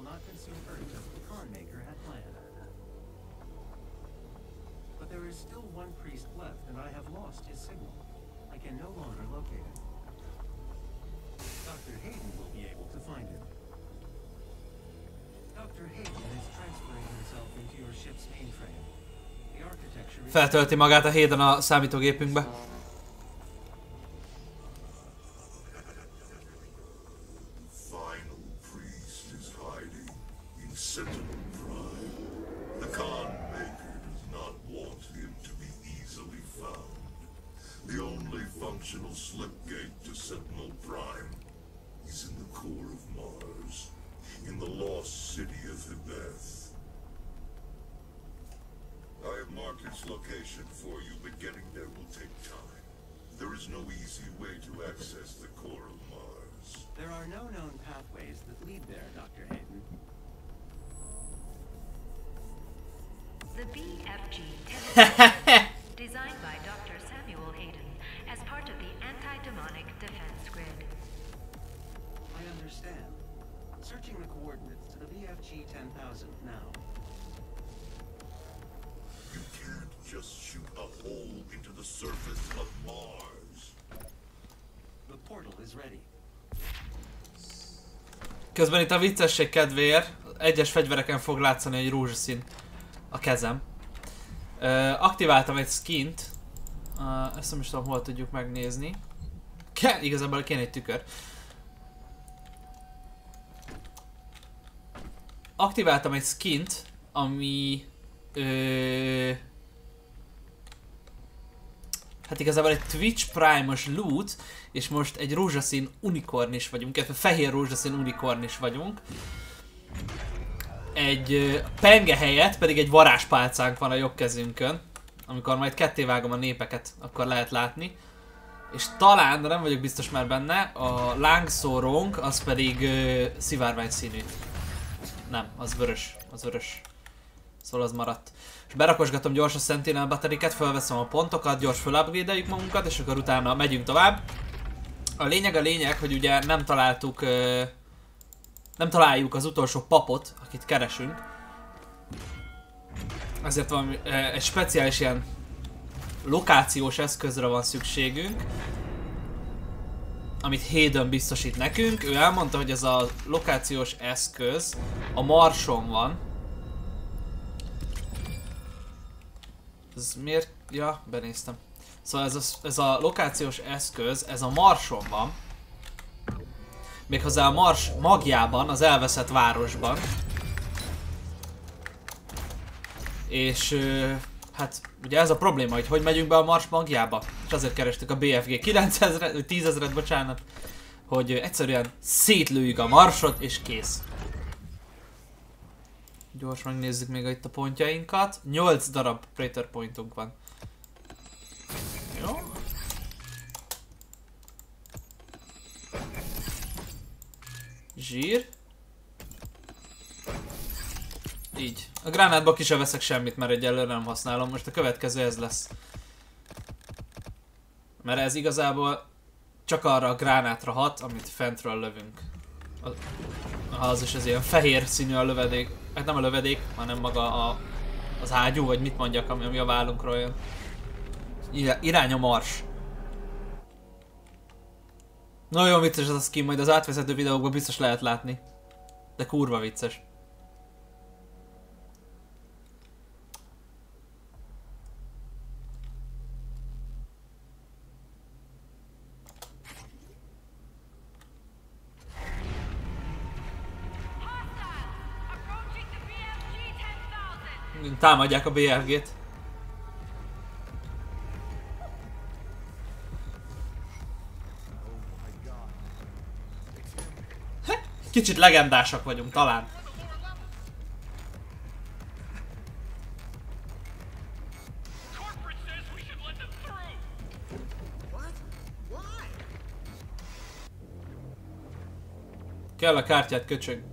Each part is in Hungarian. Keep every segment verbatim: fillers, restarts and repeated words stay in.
will not consume Earth as the Khan Maker had planned. But there is still one priest left, and I have lost his signal. I can no longer locate it. Doctor Hayden will be able to find him. Doctor Hayden is transferring himself into your ship's mainframe. The architecture is... Feltölti magát a Hayden a számítógépünkbe. Designed by Doctor Samuel Hayden as part of the anti-demonic defense grid. I understand. Searching the coordinates to the B F G ten thousand now. You can't just shoot a hole into the surface of Mars. The portal is ready. Közben itt a viccesség kedvéért egyes fegyvereken fog látszani egy rózsaszín a kezem. Uh, aktiváltam egy skint, uh, ezt nem is tudom, hol tudjuk megnézni. Ke igazából kéne egy tükör. Aktiváltam egy skint, ami... Uh, hát igazából egy Twitch Prime-os loot, és most egy rózsaszín unikornis vagyunk, illetve fehér rózsaszín unikornis vagyunk. Egy uh, penge helyett pedig egy varázspálcánk van a jobb kezünkön. Amikor majd kettévágom a népeket, akkor lehet látni. És talán, de nem vagyok biztos már benne, a lángszórónk az pedig uh, szivárvány színű. Nem, az vörös, az vörös. Szóval az maradt. És berakosgatom gyors a Sentinel batteriket, felveszem a pontokat, gyors felupgrade-eljük magunkat, és akkor utána megyünk tovább. A lényeg a lényeg, hogy ugye nem találtuk... Uh, Nem találjuk az utolsó papot, akit keresünk. Ezért valami, egy speciális ilyen lokációs eszközre van szükségünk, amit Hayden biztosít nekünk. Ő elmondta, hogy ez a lokációs eszköz a Marson van. Ez miért? Ja, benéztem. Szóval ez a, ez a lokációs eszköz, ez a Marson van. Méghozzá a Mars magjában, az elveszett városban. És hát ugye ez a probléma, hogy hogy megyünk be a Mars magjába. És azért kerestük a bé ef gé kilencezret, tízezret, bocsánat. Hogy egyszerűen szétlőjük a Marsot és kész. Gyors megnézzük még itt a pontjainkat. nyolc darab Praetor pointunk van. Jó. Zsír. Így. A gránátba ki sem veszek semmit, mert egyelőre nem használom. Most a következő ez lesz. Mert ez igazából csak arra a gránátra hat, amit fentről lövünk. Az, az is ez ilyen fehér színű a lövedék. Hát nem a lövedék, hanem maga a, az ágyú, vagy mit mondjak, ami, ami a vállunkról jön. Irány a Mars. Nagyon vicces az a skin, majd az átvezető videókban biztos lehet látni. De kurva vicces. Támadják a bé ef gét. Kicsit legendásak vagyunk talán. Kell a kártyát, köcsög.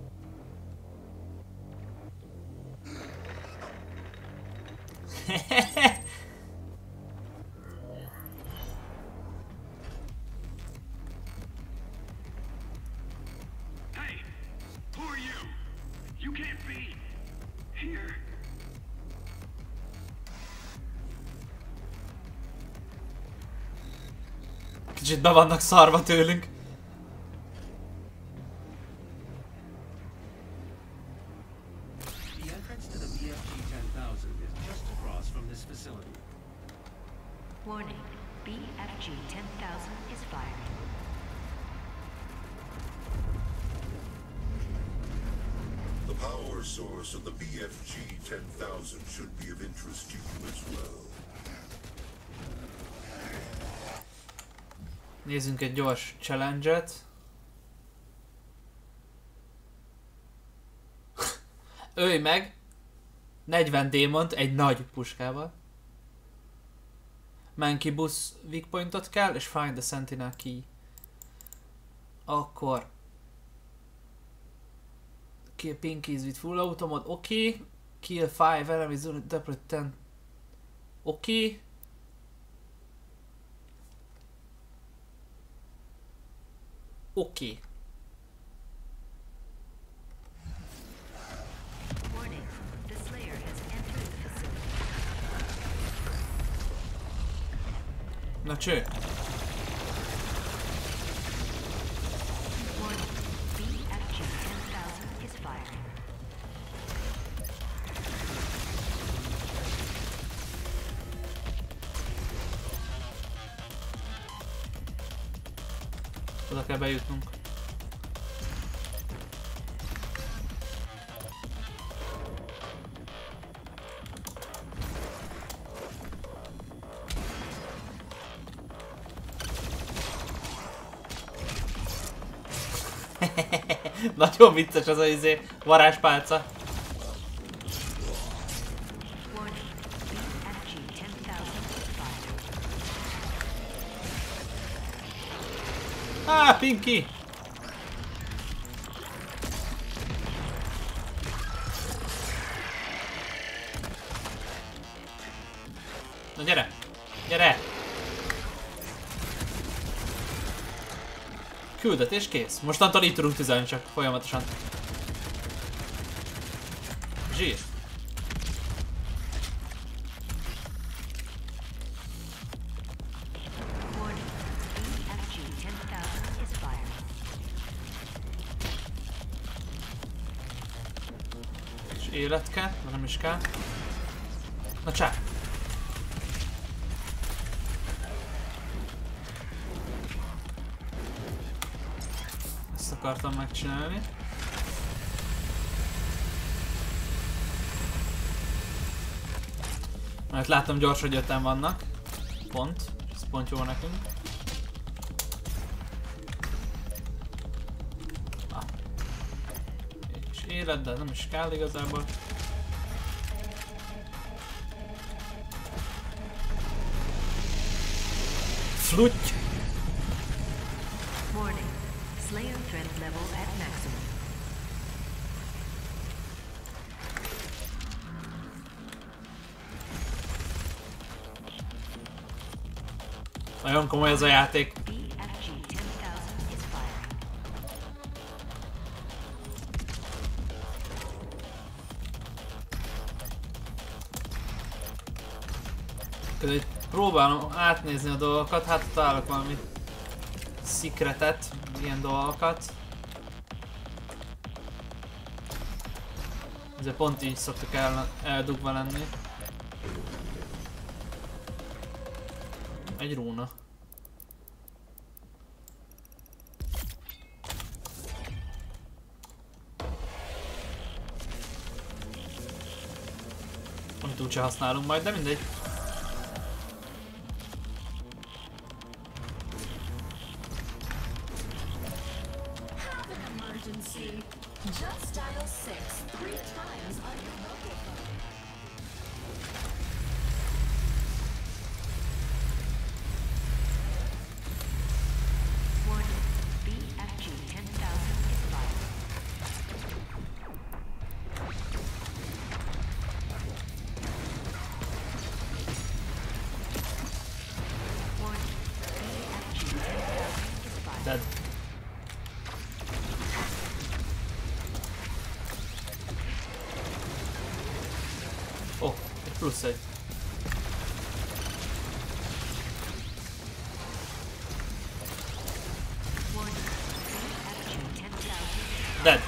You can't be here. Kicsit be vannak szarva tőlünk. The entrance to the B F G ten thousand is just across from this facility. Warning, B F G ten thousand is firing. The power source of the B F G ten thousand should be of interest to you as well. Nézzünk egy gyors challenge-et. Ölj meg negyven démont egy nagy puskával. Monkey Bus weak pointot kell, és find the sentinel key. Akkor kill pinkies with full auto mode, oké. Okay. Kill five enemies, deploy ten. Oké. Okay. Oké. Okay. Warning, the Slayer has entered the facility. Na cső. Warning, B F G ten thousand is firing. Oda kell bejutnunk. Nagyon vicces az a izé, varázspálca. Warning, B F G ten thousand is firing. Ah, Pinky! Na gyere! Gyere! Küldetés kész. Mostantól itt tudunk tüzelni csak folyamatosan. Zsír. Warning, B F G ten thousand is firing. És élet kell, de nem is kell. Na csá! Ezt akartam megcsinálni. Mert látom gyors, hogy öten vannak. Pont. Ez pont jó nekünk. Ah. Egy kis élet, de nem is kell igazából. Flutty! Warning, Slayer threat level at maximum. Nagyon komoly ez a játék. B F G ten thousand is firing. Közben próbálom átnézni a dolgokat, hát találok valami secretet, ilyen dolgokat. Ezért pont így szoktak el, eldugva lenni. Egy rúna. Amit úgyse használunk majd, de mindegy. Emergency. Just dial six three times on your mobile phone. Warning, B F G ten thousand is firing. Warning, B F G ten thousand is firing. Dead. Plusz egy. Dead.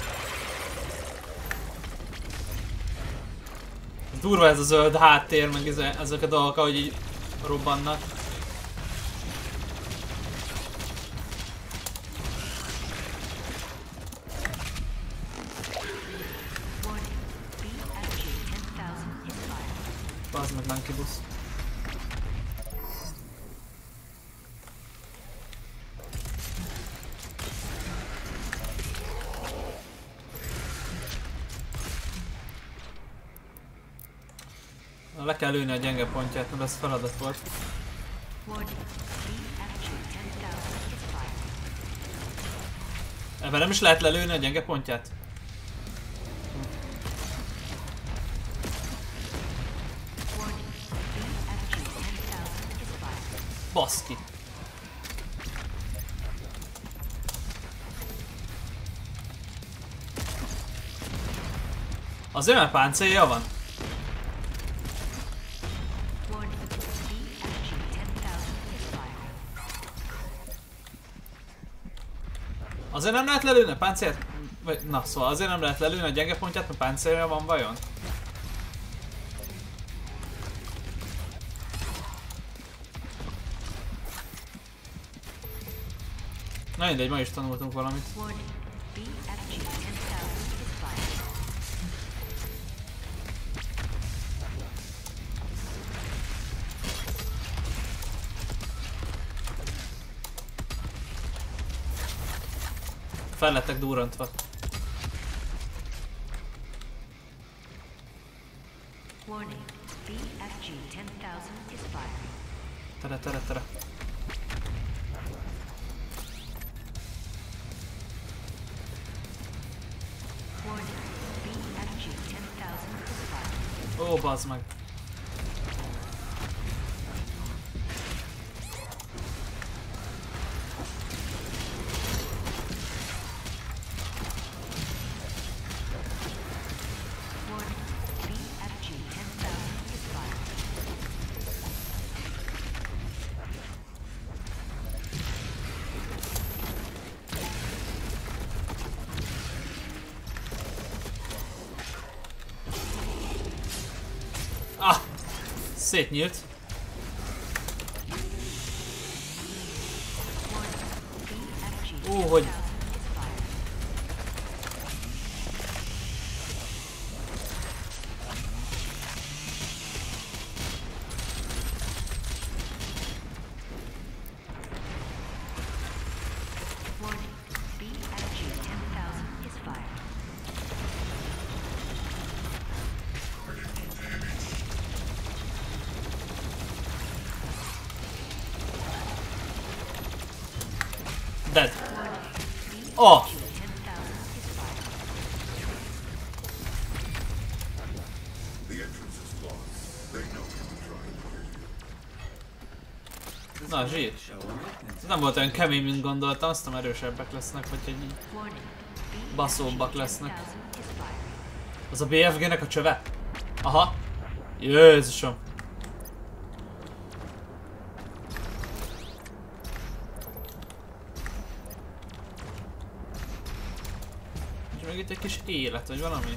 Durva ez a zöld háttér, meg ezek a dolgok, ahogy így robbannak. Bazd meg Lanky busz. Le kell lőni a gyenge pontját, mert ez feladat volt. Ebben nem is lehet lelőni a gyenge pontját? Baszki. Az ő páncélja van? Azért nem lehet lelőni a páncélt? Vagy, na szóval azért nem lehet lelőni a gyenge pontját, mert páncélja van vajon? Na mindegy, ma is tanultunk valamit. Fel lettek durrantva. Tere, tere, tere. Ó, bazd meg. Ah! Szétnyílt. Ó, hogy... Dead. Oh! Na, zsír. Ez nem volt olyan kemény, mint gondoltam, aztán erősebbek lesznek, vagy egy baszóbbak lesznek. Az a bé ef gé-nek a csöve? Aha. Jézusom. Még itt egy kis élet, vagy valami?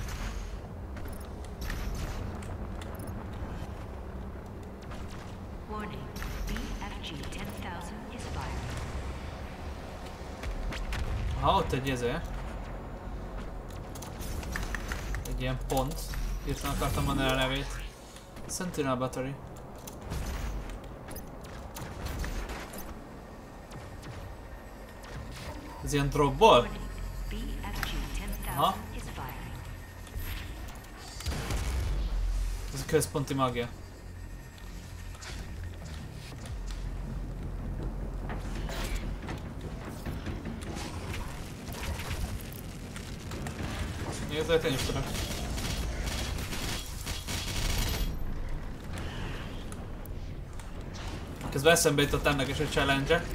Aha, ott egy ezé. Egy ilyen pont. Hirtelen akartam mondani a nevét. Sentinel Battery. Ez ilyen dropból? Aha. Ez a központi magia. Nézd, én is tudok. Közben eszembe jutott ennek is a challenge-e.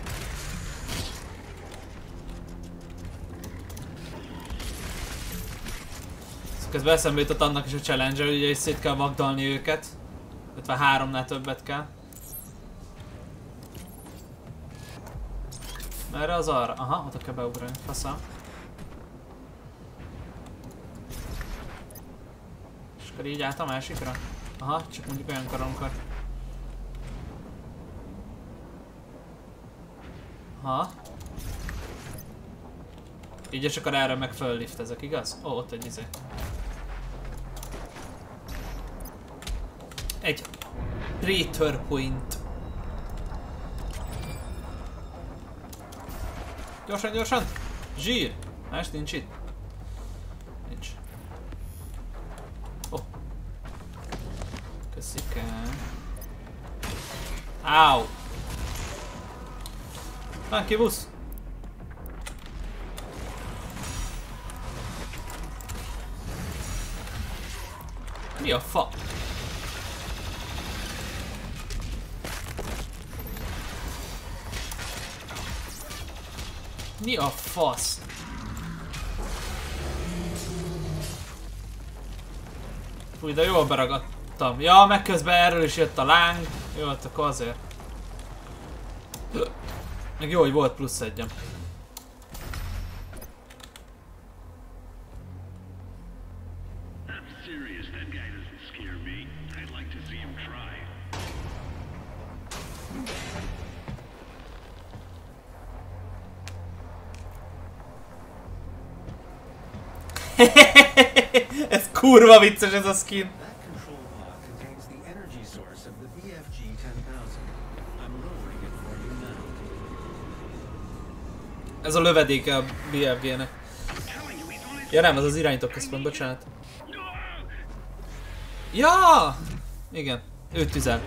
Közben eszembe jutott annak is a challenge-e, hogy ugye szét kell vagdalni őket. ötvenháromnál többet kell. Merre az arra? Aha, oda kell beugrani. Faszal. És akkor így át a másikra? Aha, csak mondjuk olyan karonkor. Aha. Így és akkor erre meg fölliftezek, igaz? Ó, oh, ott egy izé. Egy Praetor Point. Gyorsan, gyorsan! Zsír! Más nincs itt? Nincs. Oh. Köszikám. Áú! Van ki busz! Mi a fa? Mi a fasz? Fúj, de jól beragadtam. Ja, meg közben erről is jött a láng. Jó, akkor azért. Meg jó, hogy volt plusz egyem. Ez kurva vicces ez a skin. That control pod contains the energy source of the B F G ten thousand. I'm lowering it for you now. Ez a lövedéke a B F G-nek. Ja nem, ez az irányító központ, bocsánat. Ja! Igen, ő tüzel.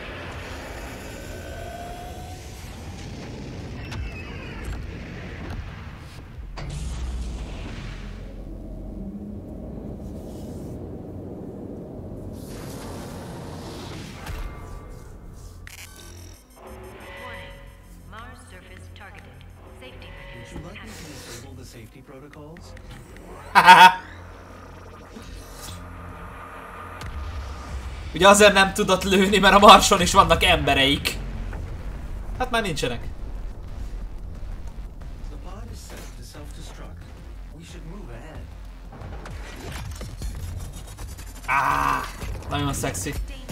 Ugye azért nem tudott lőni, mert a Marson is vannak embereik. Hát már nincsenek. Ah, nagyon szexi.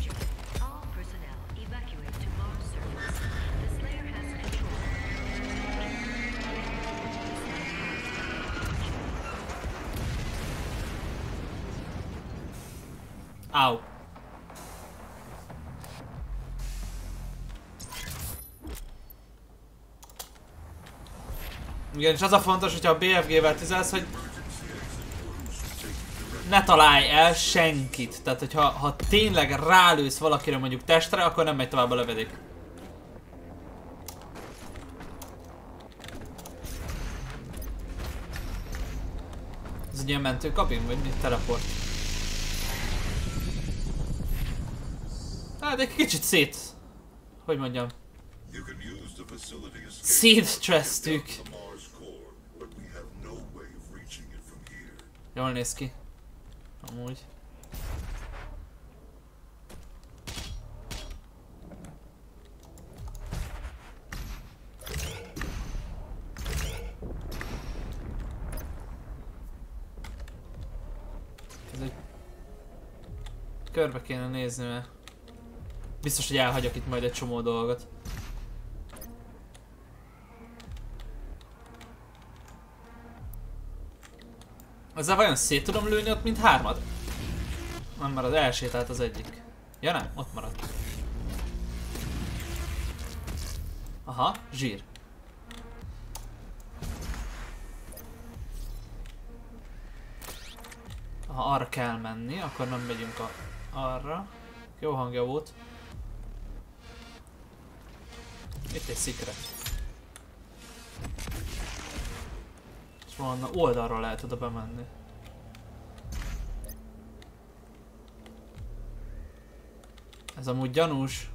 Au. Igen, és az a fontos, hogyha a B F G-vel tüzelsz, hogy ne találj el senkit. Tehát, hogyha ha tényleg rálősz valakire mondjuk testre, akkor nem megy tovább a lövedék. Ez egy ilyen mentőkabin, vagy mi? Teleport. Hát egy kicsit szét... Hogy mondjam? Szétstresztük. Jól néz ki. Amúgy. Ez egy... Körbe kéne nézni, mert... Biztos, hogy elhagyok itt majd egy csomó dolgot. Ezzel vajon szét tudom lőni ott, mint hármat? Nem marad, elsétált az egyik. Ja nem, ott maradt. Aha, zsír. Aha, arra kell menni, akkor nem megyünk a, arra. Jó hangja volt. Itt egy secret. És valami oldalról lehet oda bemenni. Ez amúgy gyanús.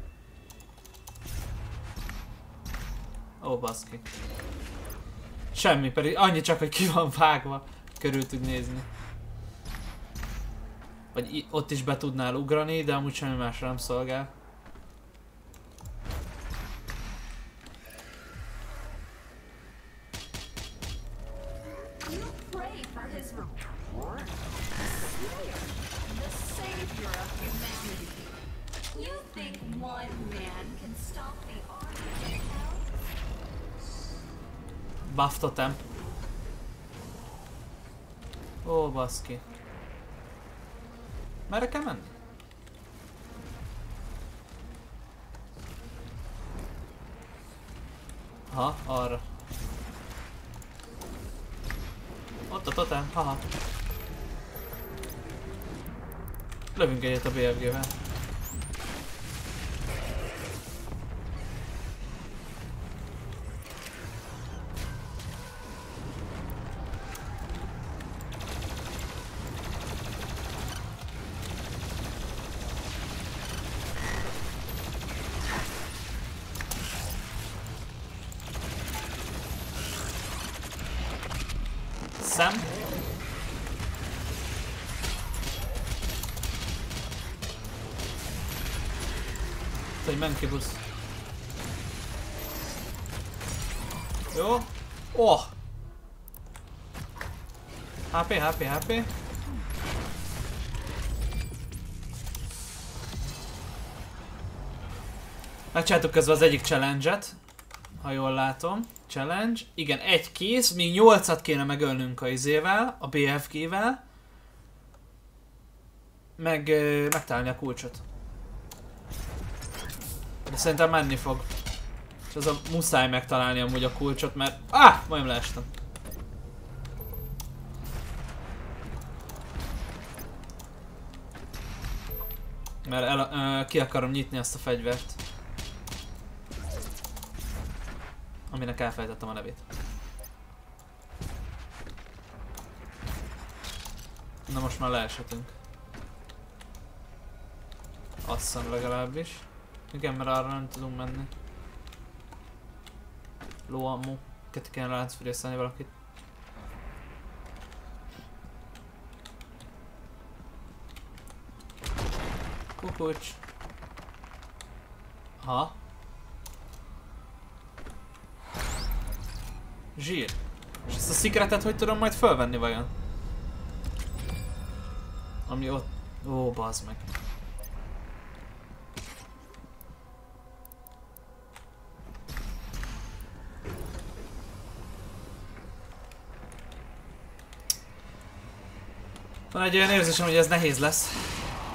Ó, baszki. Semmi, pedig annyi csak, hogy ki van vágva. Körül tud nézni. Vagy ott is be tudnál ugrani, de amúgy semmi másra nem szolgál. You pray for his reward? The Slayer, the savior of humanity. You think one man can stop the army of hell? Buff totem. Ó, baszki. Merre kell menni? Ha, arra. Ott a totem, haha. Lövünk egyet a bé ef gével. Szem. Hogy menj ki, busz. Jó. Oh! há pé, há pé, há pé. Megcsináltuk közben az egyik challenge-et, ha jól látom. Challenge. Igen, egy kész, még nyolcat kéne megölnünk a izével, a bé ef gével. Meg ö, megtalálni a kulcsot. De szerintem menni fog. És az a muszáj megtalálni amúgy a kulcsot, mert... Ah! Majdnem leestem. Mert el, ö, ki akarom nyitni azt a fegyvert. Aminek elfelejtettem a nevét. Na most már leeshetünk. Azt hiszem legalábbis. Igen, mert arra nem tudunk menni. Low ammo. Ketté kéne láncfűrészelni valakit. Kukucs. Ha. Zsír. És ezt a secretet hogy tudom majd fölvenni vajon? Ami ott... Ó, bazd meg. Van egy olyan érzésem, hogy ez nehéz lesz.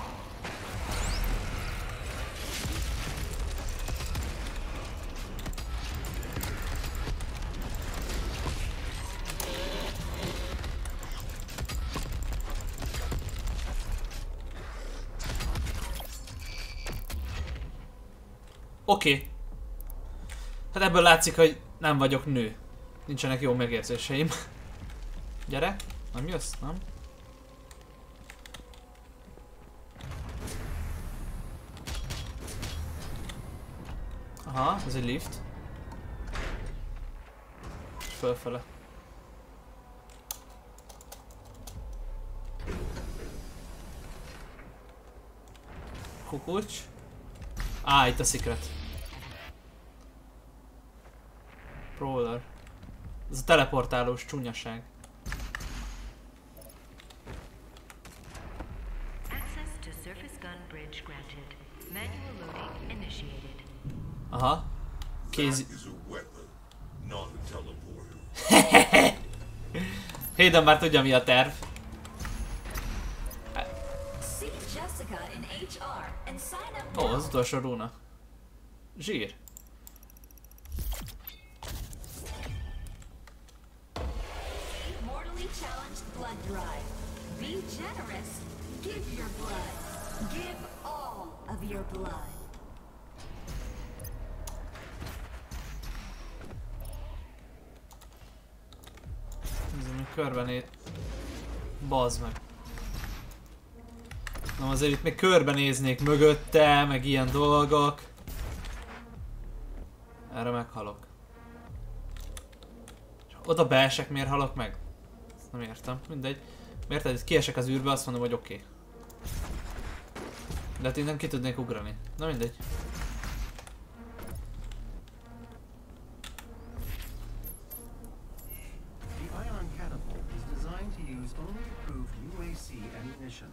Oké. Okay. Hát ebből látszik, hogy nem vagyok nő. Nincsenek jó megérzéseim. Gyere. Nem jössz? Nem? Aha, ez egy lift. És fölfele. Kukucs. Á, itt a secret. Brawler. Ez a teleportálós csúnyaság. Access to surface gun bridge granted. Manual loading initiated. Aha. Kézi... That is a weapon, not a teleporter. Hayden már tudja mi a terv. See Jessica in há er and sign up Ó, now. az utolsó rúna. Zsír. Mortally challenged blood drive. Be generous. Give your blood. Give all of your blood. Ez ami körbenéz... Bazd meg. Na azért itt még körbenéznék mögötte, meg ilyen dolgok. Erre meghalok. Oda beesek, miért halok meg? Ezt nem értem, mindegy. Miért itt kiesek az űrbe, azt mondom, hogy oké. Okay. De hát innen ki tudnék ugrani. Na mindegy. The ion catapult is designed to use only approved U A C ammunition.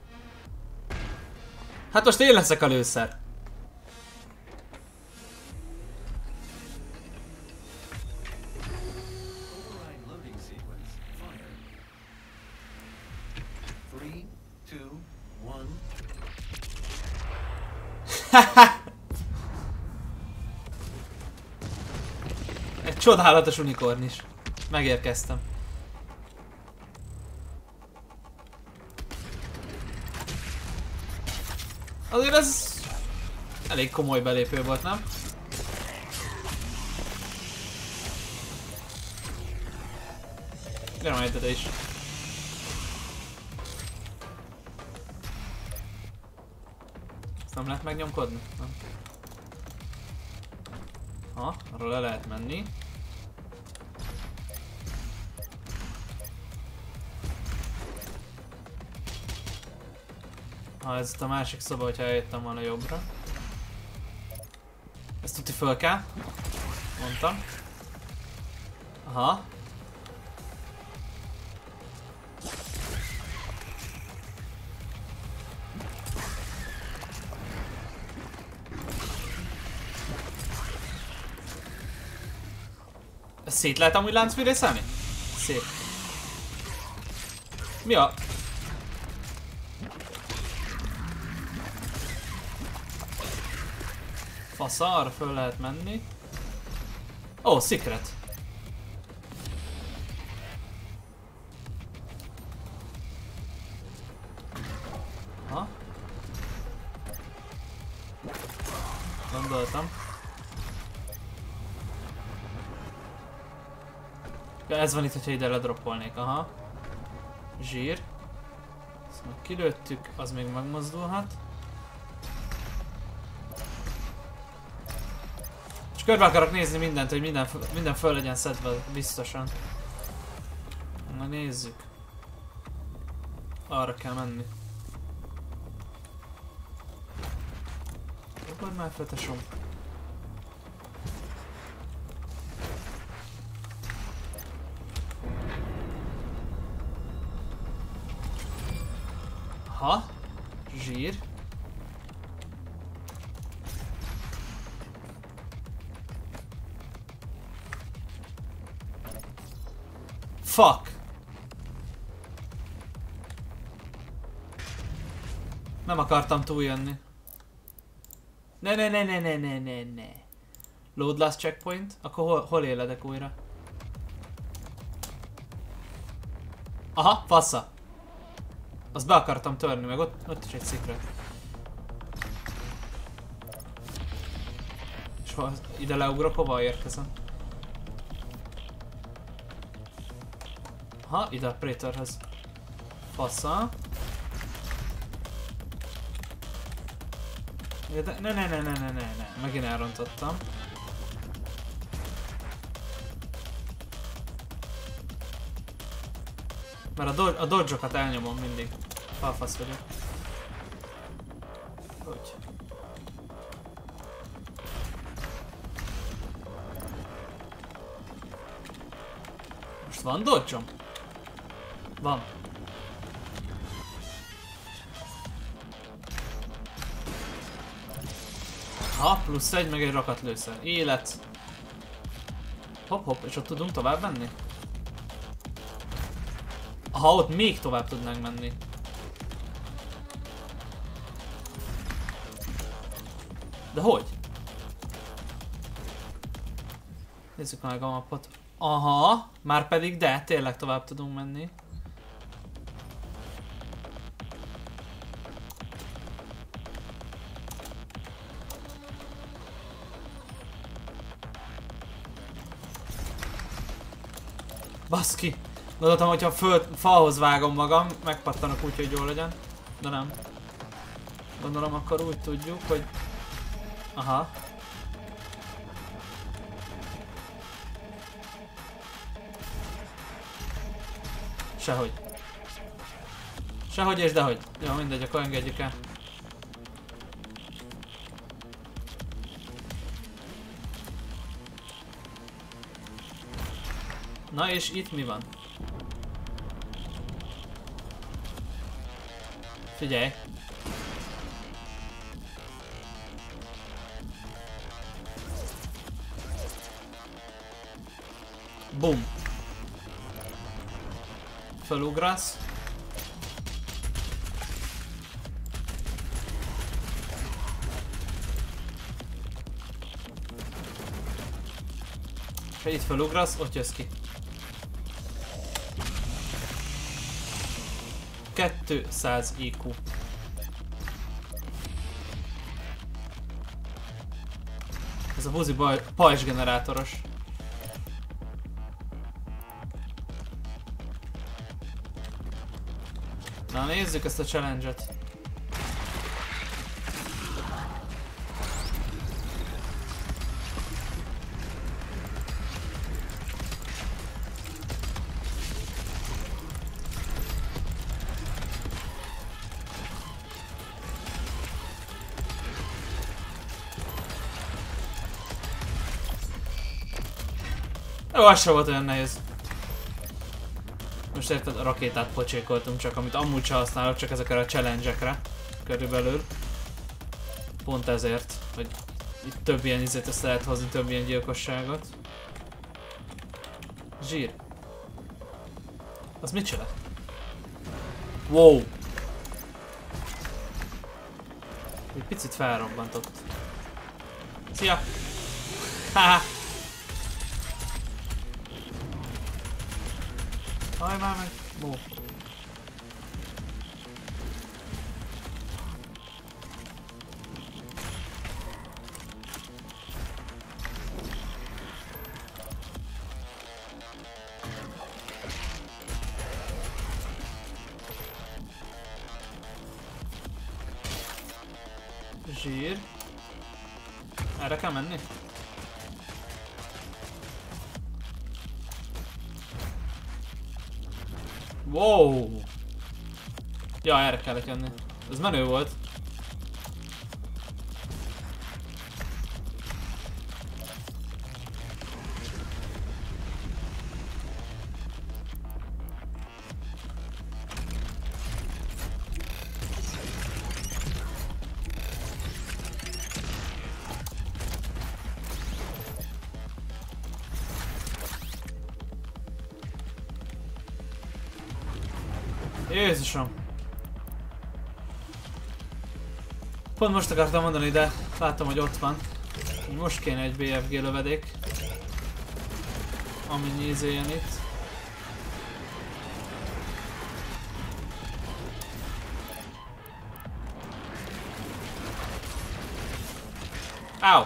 Hát most én leszek a lőszer. Override loading sequence. Fire. Three, two, one. Egy csodálatos unikorn is. Megérkeztem. Azért ez elég komoly belépő volt, nem? Gyere majd ide is. Ezt nem lehet megnyomkodni? Nem. Ha, arról le lehet menni. Ha ez itt a másik szoba, hogyha eljöttem volna jobbra. Ezt tuti föl kell. Mondtam. Aha. Ezt szét lehet amúgy láncműrészelni? Szép. Mi a... Fasza, arra föl lehet menni. Ó, oh, secret. Ha? Gondoltam. Ja, ez van itt, hogyha ide ledroppolnék, aha. Zsír. Ezt meg kilőttük, az még megmozdulhat. És körbe akarok nézni mindent, hogy minden, minden föl legyen szedve biztosan. Na nézzük. Arra kell menni. Akkor már fetesom. Ha? Zsír. Fuck! Nem akartam túljönni. Ne ne ne ne ne ne ne ne. Load last checkpoint? Akkor hol, hol éledek újra? Aha, fassa! Azt be akartam törni, meg ott, ott is egy secret. És ha ide leugrok, hova érkezem? Aha, ide a Praetorhez. Fassa. De ne ne ne ne ne ne ne, megint elrontottam. Mert a, do a dodge-okat elnyomom mindig. Falfasz vagyok. Hogy? Most van dodge-om? Van. Ha, plusz egy, meg egy rakatlőszer. Élet. Hopp, hopp, és ott tudunk tovább menni? Ha ott még tovább tudnánk menni. De hogy? Nézzük meg a mapot. Aha, már pedig de, tényleg tovább tudunk menni. Baszki! Gondoltam, hogyha föl, falhoz vágom magam, megpattanok úgy, hogy jól legyen. De nem. Gondolom, akkor úgy tudjuk, hogy... Aha. Sehogy. Sehogy és dehogy. Jó, mindegy, akkor engedjük el. Na és itt mi van? Figyelj! Bum! Felugrasz. Ha itt felugrasz, ott jössz ki. kétszáz I Q. Ez a buzi pajzs generátoros. Na nézzük ezt a challenge-et. Jó, az sem volt olyan nehéz. Most érted, a rakétát pocsékoltunk csak, amit amúgy sem használok, csak ezekre a challenge-ekre. Körülbelül. Pont ezért, hogy itt több ilyen izét össze lehet hozni, több ilyen gyilkosságot. Zsír. Az mit csinál? Wow! Egy picit felrobbantott. Szia! Haha! Haj már meg! Ó. Zsír. Erre kell menni? Wow! Ja, erre kellett jönni. Ez menő volt. Jézusom! Pont most akartam mondani, de láttam, hogy ott van. Most kéne egy bé ef gé lövedék. Ami nézéljen itt. Áu!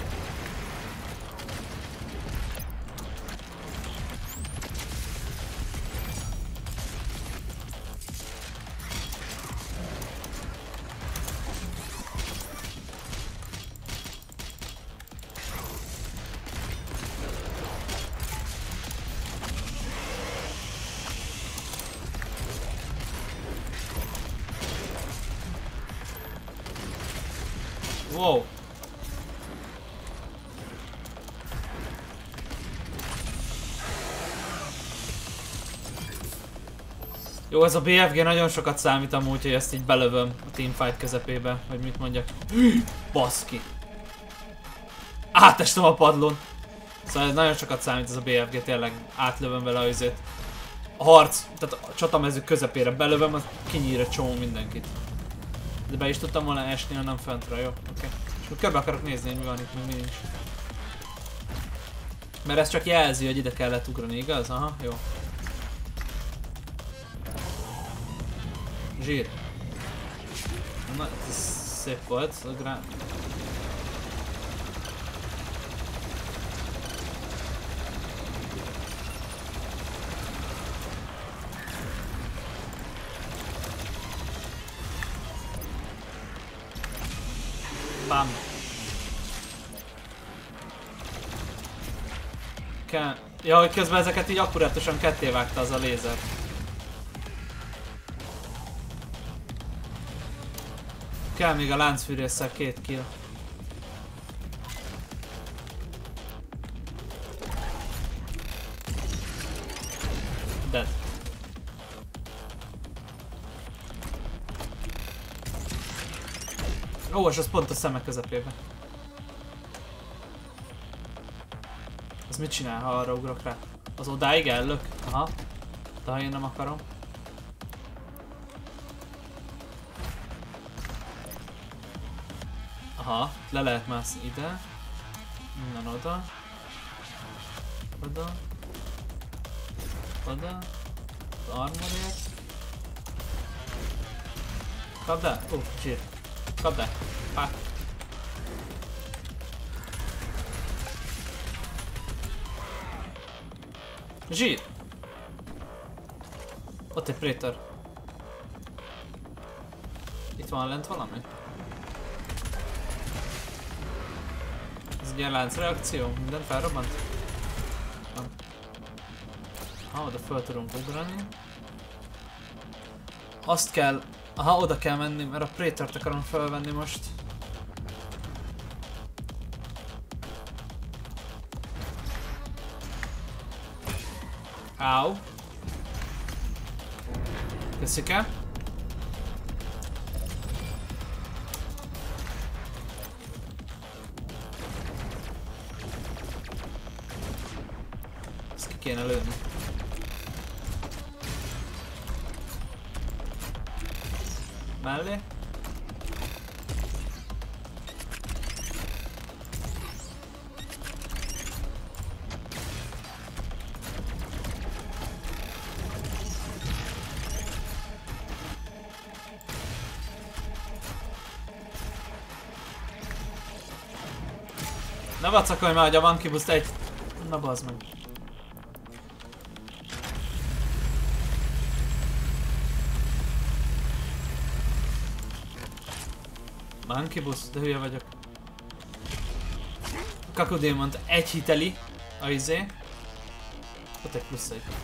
Wow. Jó, ez a bé ef gé nagyon sokat számít amúgy, hogy ezt így belövöm a teamfight közepébe, hogy mit mondjak. Baszki. Átestem a padlón. Szóval ez nagyon sokat számít ez a bé ef gé, tényleg átlövöm vele azért. A harc, tehát a csatamezők közepére belövöm, az kinyír egy csomó mindenkit. De be is tudtam volna esni, hanem fentre, jó? Oké. Okay. És akkor körbe akarok nézni, hogy mi van itt, meg mi nincs. Mert ez csak jelzi, hogy ide kellett ugrani, igaz? Aha, jó. Zsír. Na, ez szép volt. Ugrál. Bam. Kell... Ja, hogy közben ezeket így akkurátusan ketté vágta az a lézer. Kell még a láncfűrésszel két kill. Dead. Ó, és az pont a szemek közepébe. Ez mit csinál, ha arra ugrok rá? Az odáig ellök? Aha. De ha én nem akarom. Aha, le lehet mászni ide. Innen oda. Oda. Oda. Az armorért. Kapd el! Ó, zsír. Kapd el! Pá! Zsír! Ott egy Praetor. Itt van lent valami? Ez egy ilyen láncreakció? Minden felrobbant? Nem. Ha, oda föl tudunk ugrani. Azt kell... Aha, oda kell menni, mert a Praetort akarom felvenni most. Áú. Köszike. Ezt ki kéne lőni. Mellé. Ne vacakolj már, hogy a Monkey Boost egy... Na bazd meg. Monkey Boost, de hülye vagyok. A Kakudémont egy hiteli a izé. Ott egy plusz egy.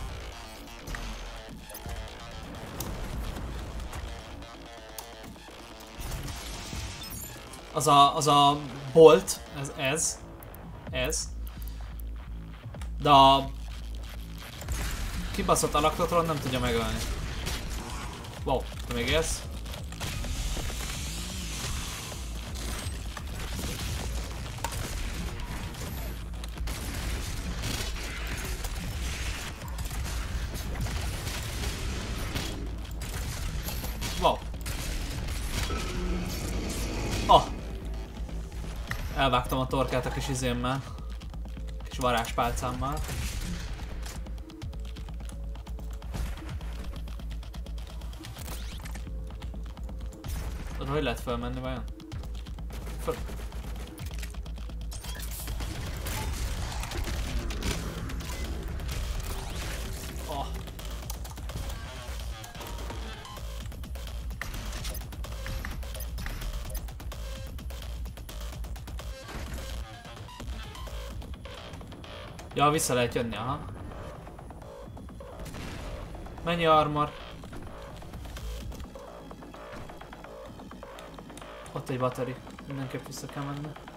Az a, az a bolt, ez, ez, ez. De a kibaszott alaktotron nem tudja megölni. Wow, te még élsz? Wow. Oh. Elvágtam a torkát a kis izémmel. Kis varázspálcámmal. Oda hogy lehet felmenni vajon? Föl. Oh. Ja, vissza lehet jönni, aha. Mennyi armor? Ott egy battery. Mindenképp vissza kell menni.